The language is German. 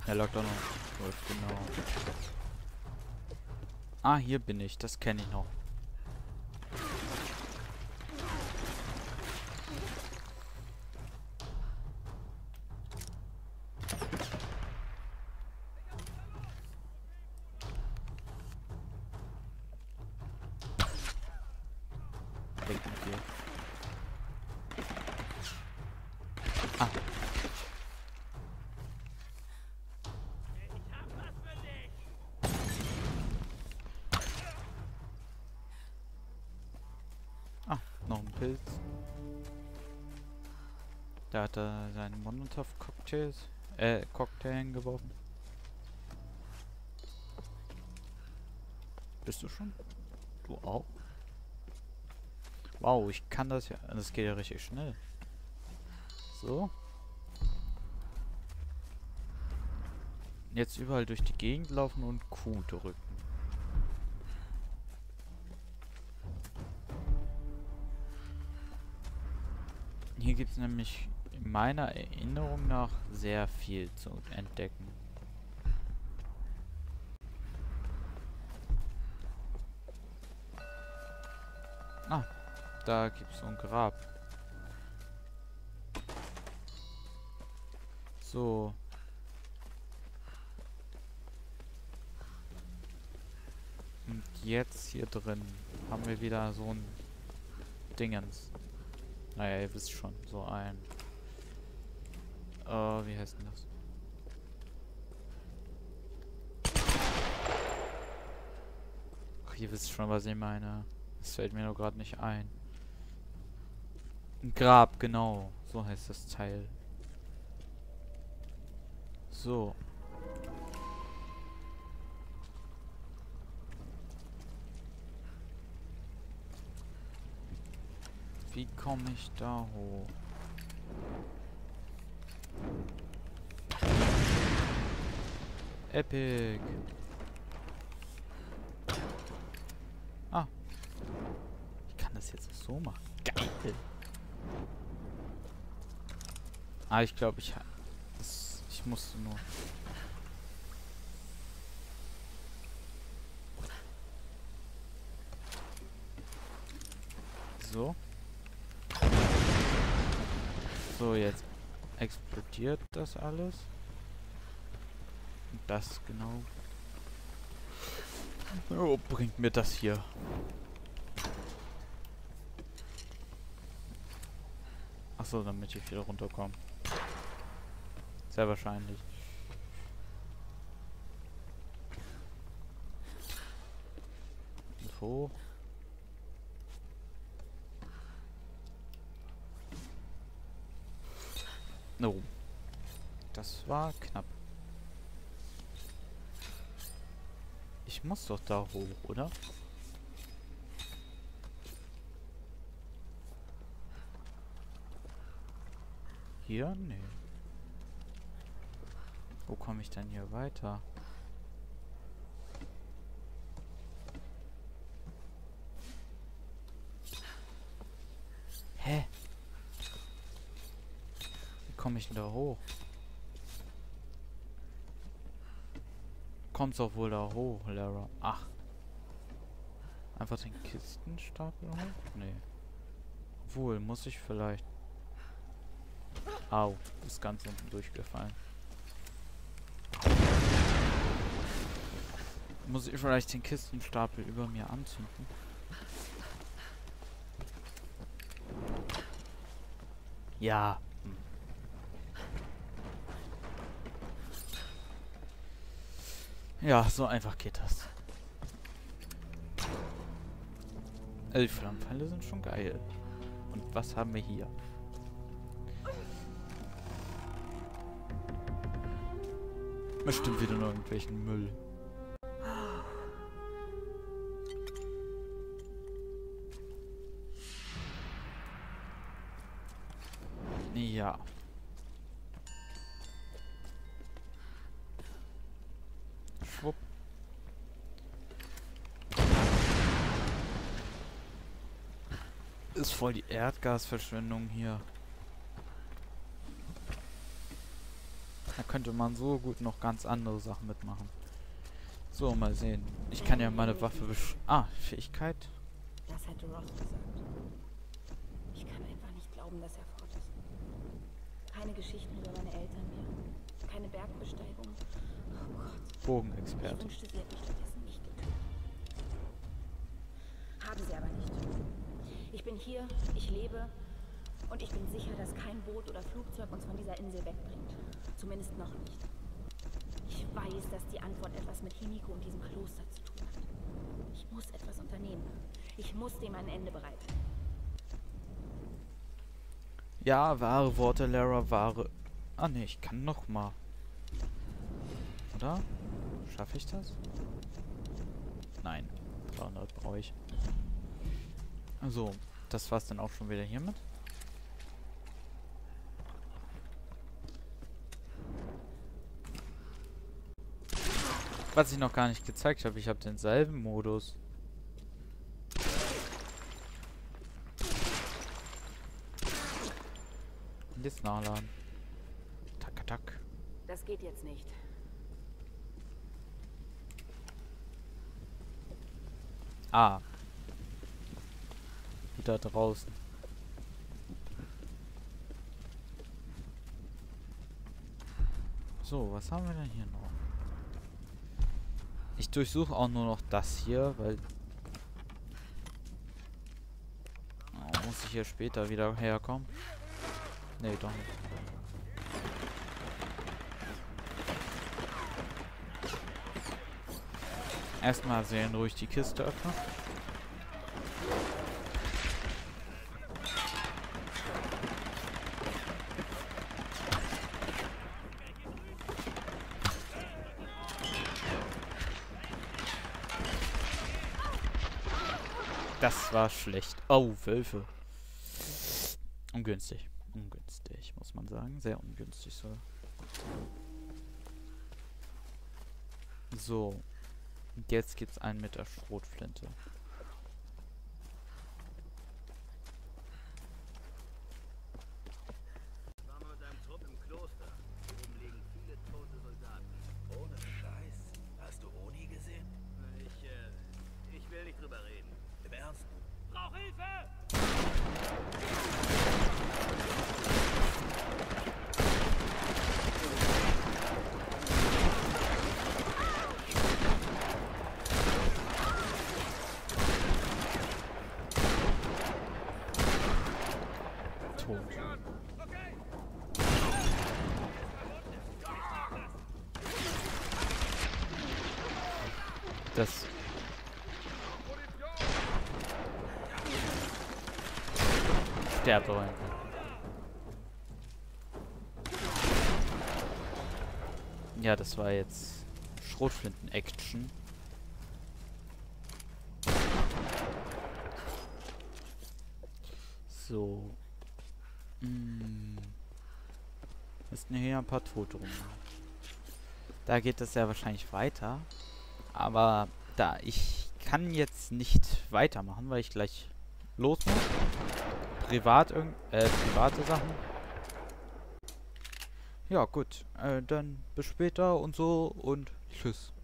Er lag da noch 12, genau. Ah, hier bin ich. Das kenne ich noch. Weg mit dir. Ah. Ah, noch ein Pilz. Da hat er seinen Cocktail hingeworfen. Bist du schon? Du auch? Wow, ich kann das ja. Das geht ja richtig schnell. So. Jetzt überall durch die Gegend laufen und Q drücken. Hier gibt es nämlich meiner Erinnerung nach sehr viel zu entdecken. Ah, da gibt es so ein Grab. So. Und jetzt hier drin haben wir wieder so ein Dingens. Naja, ihr wisst schon, so ein... wie heißt denn das? Ach, ihr wisst schon, was ich meine. Das fällt mir nur gerade nicht ein. Ein Grab, genau. So heißt das Teil. So. Wie komme ich da hoch? Epic. Ah. Ich kann das jetzt so machen. Geil. Ah, ich glaube, ich musste nur... So. So, jetzt explodiert das alles. Und das genau... Oh, bringt mir das hier. Achso, damit ich wieder runterkomme. Sehr wahrscheinlich. Und hoch. No. Das war knapp. Ich muss doch da hoch, oder? Hier? Nee. Wo komme ich denn hier weiter? Hä? Wie komme ich denn da hoch? Kommt's auch wohl da hoch, Lara? Ach. Einfach den Kistenstapel hoch? Nee. Wohl, muss ich vielleicht... Au, ist ganz unten durchgefallen. Muss ich vielleicht den Kistenstapel über mir anzünden? Ja. Ja, so einfach geht das. Also die Flammenpfeile sind schon geil. Und was haben wir hier? Bestimmt wieder nur irgendwelchen Müll. Ja. Schwupp. Ist voll die Erdgasverschwendung hier. Na könnte man so gut noch ganz andere Sachen mitmachen. So, mal sehen. Ich kann ja meine Waffe Fähigkeit. Das hätte Ross gesagt. Ich kann einfach nicht glauben, dass er fort ist. Keine Geschichten über meine Eltern mehr. Keine Bergbesteigung. Oh Gott. Ich Bogenexperte. wünschte, sie hätten stattdessen mich getötet. Haben sie aber nicht. Ich bin hier, ich lebe und ich bin sicher, dass kein Boot oder Flugzeug uns von dieser Insel wegbringt. Zumindest noch nicht. Ich weiß, dass die Antwort etwas mit Himiko und diesem Kloster zu tun hat. Ich muss etwas unternehmen. Ich muss dem ein Ende bereiten. Ja, wahre Worte, Lara, wahre... Ah ne, ich kann noch mal. Oder? Schaffe ich das? Nein. 300 brauche ich. Also, das war's dann auch schon wieder hiermit. Was ich noch gar nicht gezeigt habe, ich habe denselben Modus. Und jetzt nachladen. Tack, tack. Das geht jetzt nicht. Ah. Wieder draußen. So, was haben wir denn hier noch? Ich durchsuche auch nur noch das hier, weil... Oh, muss ich hier später wieder herkommen? Nee, doch nicht. Erstmal sehen, ruhig die Kiste öffnen. Das war schlecht. Oh, Wölfe. Ungünstig. Ungünstig, muss man sagen. Sehr ungünstig so. So. Und jetzt geht's ein mit der Schrotflinte. War mal mit einem Trupp im Kloster. Oben liegen viele tote Soldaten. Ohne Scheiß. Hast du Oni gesehen? Ich will nicht drüber reden. Im Ernst? Brauch Hilfe! Tot. Das... Sterbt doch einfach. Ja, das war jetzt Schrotflinten-Action. So. Müssten hier ein paar Tote rum. Da geht es ja wahrscheinlich weiter. Aber da ich kann jetzt nicht weitermachen, weil ich gleich los muss. Private Sachen. Ja, gut. Dann bis später und so und tschüss.